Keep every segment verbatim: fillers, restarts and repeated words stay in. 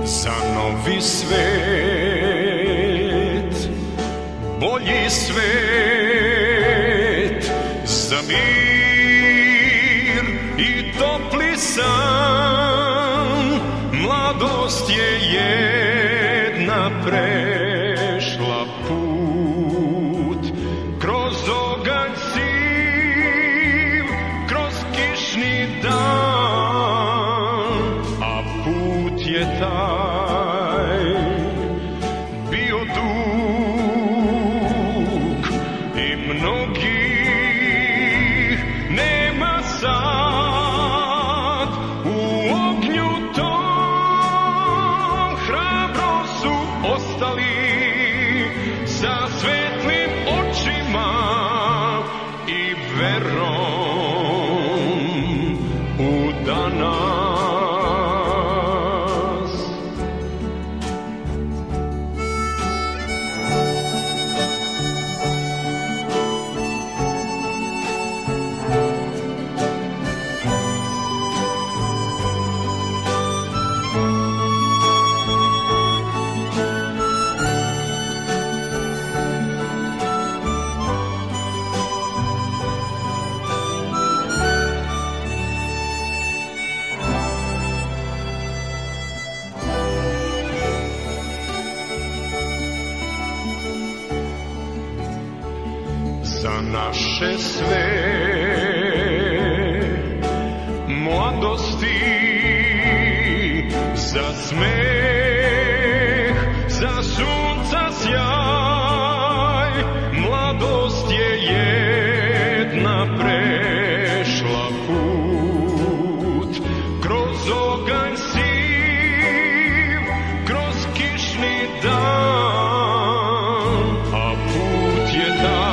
za novi svet, bolji svet, za mir i topli san. Mladost je jedna prešla put, kroz oganj siv, kroz kišni dan, a put je taj bio dug i mnogih nema sad. U ognju tom hrabro su ostali sa svetlim očima i verom u danas. Za naše sve mladosti, za smeh, za sunca sjaj. Mladost je jedna prešla put, kroz oganj siv, kroz kišni dan, a put je dan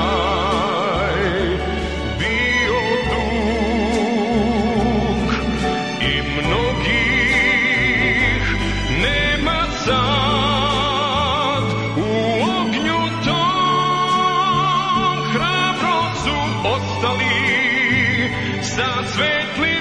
sa svetlim